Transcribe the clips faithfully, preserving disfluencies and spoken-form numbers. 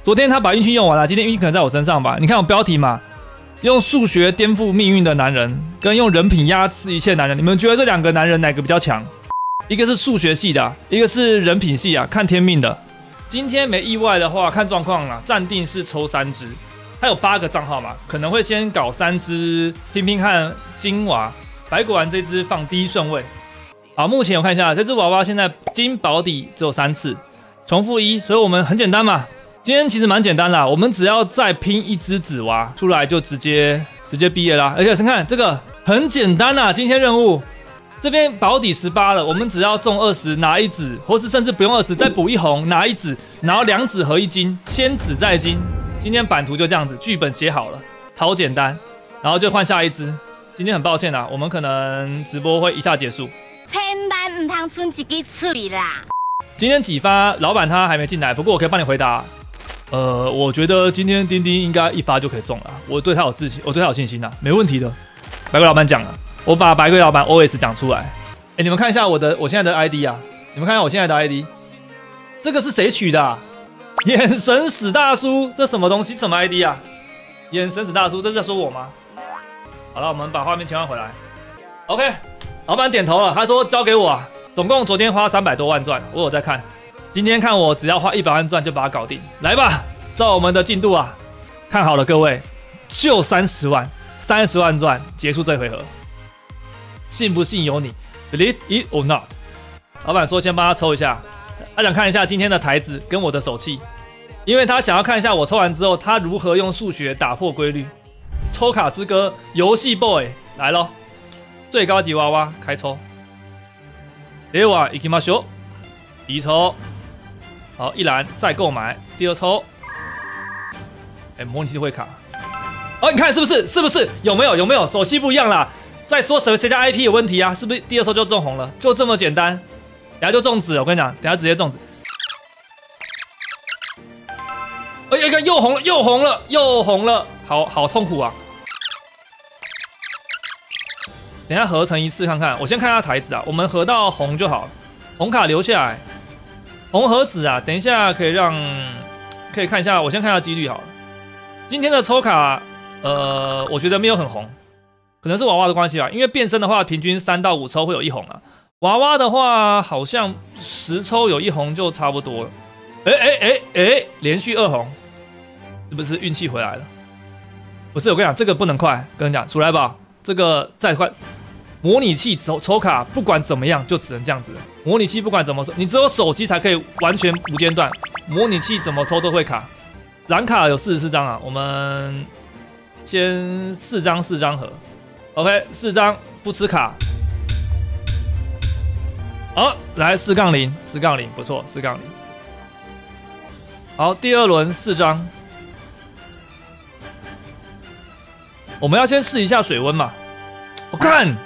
昨天他把运气用完了，今天运气可能在我身上吧？你看我标题嘛，用数学颠覆命运的男人，跟用人品压制一切男人，你们觉得这两个男人哪个比较强？一个是数学系的、啊，一个是人品系啊，看天命的。今天没意外的话，看状况啦，暂定是抽三只，他有八个账号嘛，可能会先搞三只，拼拼看金娃。白果丸这只放第一顺位。好，目前我看一下，这只娃娃现在金保底只有三次，重复一，所以我们很简单嘛。今天其实蛮简单啦，我们只要再拼一只紫娃出来，就直接直接毕业啦。而且先看这个很简单啦，今天任务这边保底十八了，我们只要中二十拿一紫，或是甚至不用二十再补一红拿一紫，然后两紫合一金，先紫再金。今天版图就这样子，剧本写好了，超简单，然后就换下一只。今天很抱歉啦，我们可能直播会一下结束， 千万唔通剩一支嘴啦。 今天几发老板他还没进来，不过我可以帮你回答。呃，我觉得今天丁丁应该一发就可以中了，我对他有自信，我对他有信心呐，没问题的。白龟老板讲了，我把白龟老板 O S 讲出来。哎，你们看一下我的我现在的 I D 啊，你们看一下我现在的 I D， 这个是谁取的、啊？眼神死大叔，这什么东西？什么 I D 啊？眼神死大叔，这是在说我吗？好了，我们把画面切换回来。OK， 老板点头了，他说交给我、啊，总共昨天花三百多万钻，我有在看。今天看我只要花一百万钻就把它搞定，来吧，照我们的进度啊，看好了各位，就三十万，三十万钻结束这回合，信不信由你 ，Believe it or not。老板说先帮他抽一下，他想看一下今天的台子跟我的手气，因为他想要看一下我抽完之后他如何用数学打破规律。抽卡之歌，游戏 boy 来咯，最高级娃娃开抽，では行きましょう，一抽。好，一栏再购买，第二抽，哎、欸，模拟器会卡，哦，你看是不是？是不是？有没有？有没有？手气不一样啦。再说谁谁家 I P 有问题啊？是不是第二抽就中红了？就这么简单，等下就中紫了。我跟你讲，等下直接中紫。哎呀，又红了，又红了，又红了，好好痛苦啊！等下合成一次看看，我先看一下台子啊，我们合到红就好，红卡留下来。红和紫啊，等一下可以让可以看一下，我先看一下几率好了。今天的抽卡，呃，我觉得没有很红，可能是娃娃的关系吧。因为变身的话，平均三到五抽会有一红啊。娃娃的话，好像十抽有一红就差不多了。哎哎哎哎，连续二红，是不是运气回来了？不是，我跟你讲，这个不能快。跟你讲，出来吧，这个再快。模拟器抽抽卡，不管怎么样就只能这样子。模拟器不管怎么抽，你只有手机才可以完全无间断。模拟器怎么抽都会卡。蓝卡有四十四张啊，我们先四张四张盒 ，OK， 四张不吃卡。好，来四杠零，四杠零不错，四杠零。好，第二轮四张，我们要先试一下水温嘛。我、哦、看。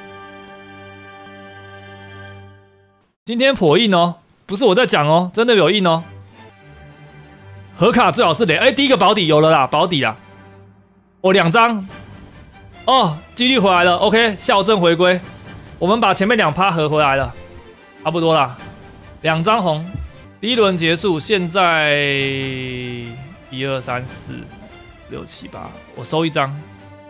今天颇硬哦，不是我在讲哦，真的有硬哦。盒卡最好是雷，哎，第一个保底有了啦，保底啦。哦，两张，哦，几率回来了 ，OK， 校正回归，我们把前面两趴合回来了，差不多啦。两张红，第一轮结束，现在一二三四六七八，我收一张。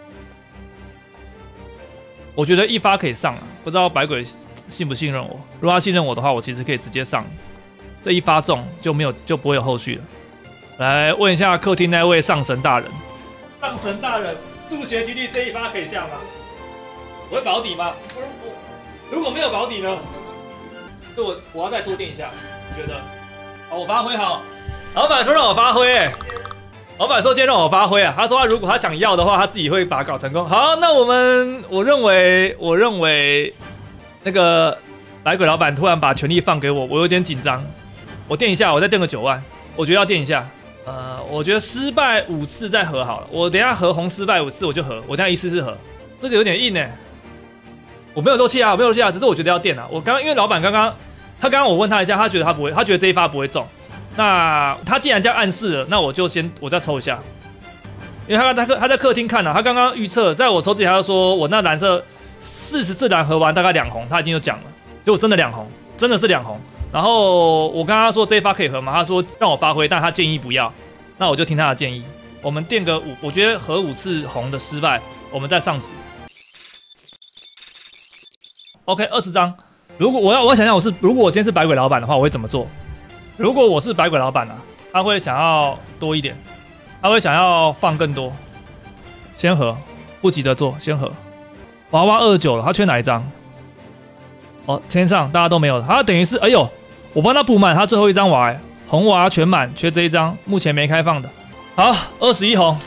我觉得一发可以上啊，不知道百鬼信不信任我？如果他信任我的话，我其实可以直接上，这一发中就没有就不会有后续了。来问一下客厅那位上神大人，上神大人，数学几率这一发可以下吗？我会保底吗？如果没有保底呢？对我我要再多垫一下，你觉得？好，我发挥好。老板说让我发挥、欸，老板说今天让我发挥啊，他说他如果他想要的话，他自己会把它搞成功。好，那我们我认为我认为。那个白鬼老板突然把权力放给我，我有点紧张。我垫一下，我再垫个九万，我觉得要垫一下。呃，我觉得失败五次再合好了。我等一下合红失败五次我就合，我等一下一次是合。这个有点硬哎、欸，我没有漏气啊，我没有漏气啊，只是我觉得要垫啊。我刚刚因为老板刚刚他刚刚我问他一下，他觉得他不会，他觉得这一发不会中。那他既然这样暗示了，那我就先我再抽一下，因为他他他在客厅看了、啊，他刚刚预测，在我抽之前他就说我那蓝色。四十四蓝合完大概两红，他已经有讲了，结果真的两红，真的是两红。然后我跟他说这一发可以合吗？他说让我发挥，但他建议不要。 那我就听他的建议，我们垫个五，我觉得和五次红的失败，我们再上子。OK， 二十张。如果我要我要想想我是如果我今天是百鬼老板的话，我会怎么做？如果我是百鬼老板啊，他会想要多一点，他会想要放更多。先和，不急着做，先和。娃娃二十九了，他缺哪一张？哦，天上大家都没有了，他等于是哎呦，我帮他补满他最后一张娃、欸，红娃全满，缺这一张，目前没开放的。好，二十一红。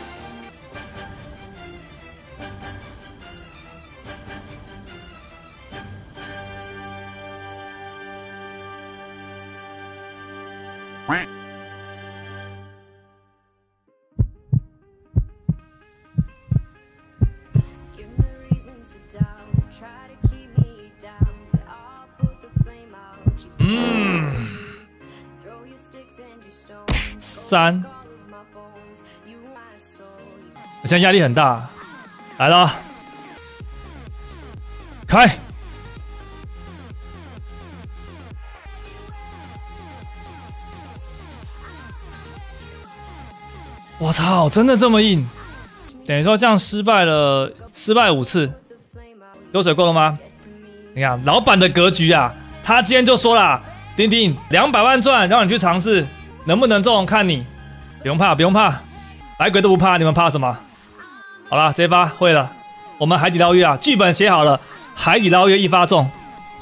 嗯，三，我现在压力很大，来了，开。我操，真的这么硬？等于说这样失败了，失败五次，流水够了吗？你看老板的格局啊，他今天就说啦，丁丁两百万赚，让你去尝试，能不能中看你，不用怕，不用怕，百鬼都不怕，你们怕什么？好啦，这一发会了，我们海底捞月啊，剧本写好了，海底捞月一发中。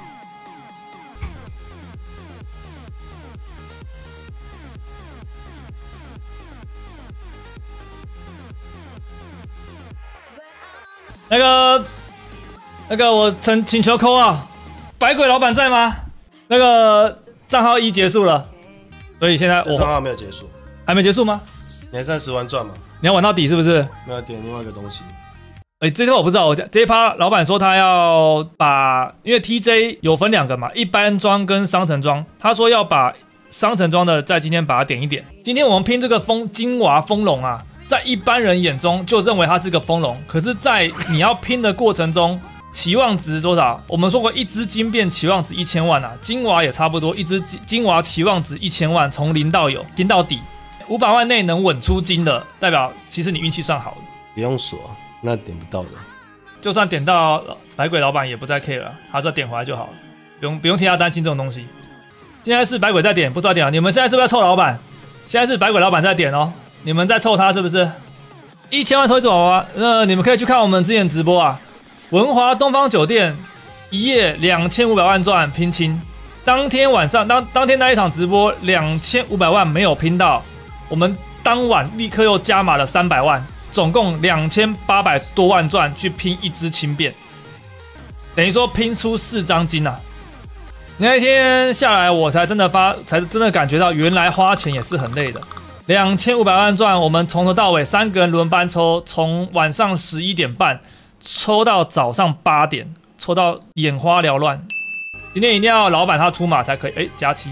那个，那个，我请请求扣啊，百鬼老板在吗？那个账号一结束了，所以现在我账号没有结束， 还没结束吗？ 你还剩十万赚吗？ 你要玩到底是不是？ 没有点另外一个东西。 哎、欸，这套我不知道，我这一趴老板说他要把，因为 T J 有分两个嘛，一般装跟商城装，他说要把商城装的在今天把它点一点。今天我们拼这个风金娃风龙啊。在一般人眼中就认为它是个丰隆，可是，在你要拼的过程中，期望值多少？我们说过，一只金变期望值一千万啊，金娃也差不多，一只金娃期望值一千万，从零到有，拼到底，五百万内能稳出金的，代表其实你运气算好的。 不用锁，那点不到的， 就算点到，百鬼老板也不再 care 了，他只要点回来就好了，不用不用替他担心这种东西。现在是百鬼在点，不知道点啊？你们现在是不是在凑老板？现在是百鬼老板在点哦。你们在凑他是不是？一千万抽一只娃娃，那你们可以去看我们之前直播啊。文华东方酒店一夜两千五百万赚拼清，当天晚上当当天那一场直播两千五百万没有拼到，我们当晚立刻又加码了三百万，总共两千八百多万赚去拼一只轻便，等于说拼出四张金啊！那一天下来，我才真的发，才真的感觉到原来花钱也是很累的。两千五百万赚，我们从头到尾三个人轮班抽，从晚上十一点半抽到早上八点，抽到眼花缭乱。今天一定要老板他出马才可以，哎，加七。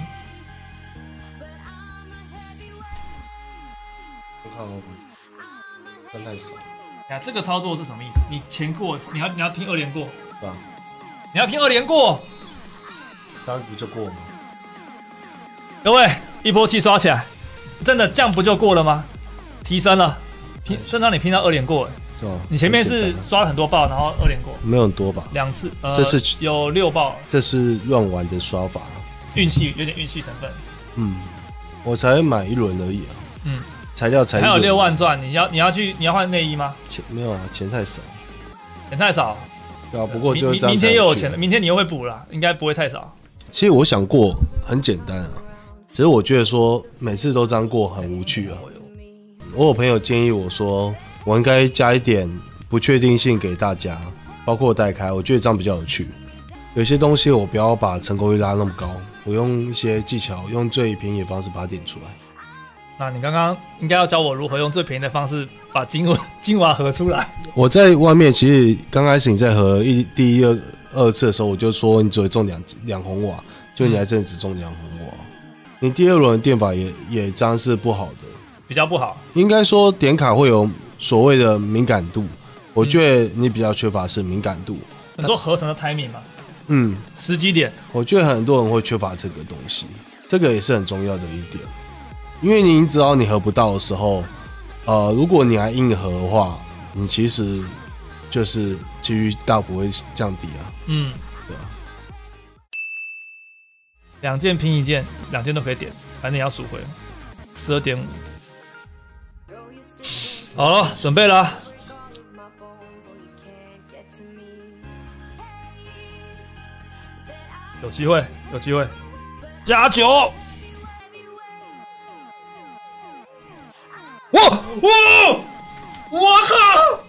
我看我看太少。 呀，这个操作是什么意思？你钱过，你要你要拼二连过， 啊， 你要拼二连过， 当然不就过吗？ 各位一波气刷起来。真的这样不就过了吗？提升了，拼正常你拼到二连过了。 对、哦， 你前面是刷了很多爆，然后二连过， 没有很多吧？ 两次，呃， 这是有六爆， 这是乱玩的刷法， 运气有点运气成分。 嗯，我才买一轮而已啊。 嗯， 材料才还有六万赚，你要你要去你要换内衣吗？ 钱没有啊，钱太少， 钱太少。 对啊，不过就是这样。 明天又有钱了，明天你又会补了，应该不会太少。 其实我想过很简单啊。只是我觉得说每次都这样过很无趣啊。我有朋友建议我说，我应该加一点不确定性给大家，包括代开，我觉得这样比较有趣。有些东西我不要把成功率拉那么高，我用一些技巧，用最便宜的方式把它点出来。 那你刚刚应该要教我如何用最便宜的方式把金娃金娃合出来。 我在外面其实刚开始你在合一第一二二次的时候，我就说你只会中两两红瓦，就你还真的只中两红瓦。你第二轮的电法也也这样是不好的， 比较不好。应该说点卡会有所谓的敏感度，我觉得你比较缺乏是敏感度。 你说合成的 timing 嘛？ 嗯， 时机点， 我觉得很多人会缺乏这个东西，这个也是很重要的一点。 因为你已经知道你合不到的时候，呃，如果你还硬合的话，你其实就是几率大幅会降低啊。 嗯， 对啊。 两件拼一件，两件都可以点，反正也要赎回。十二点五，好了，准备了。有机会，有机会，加九！哇哇！我靠！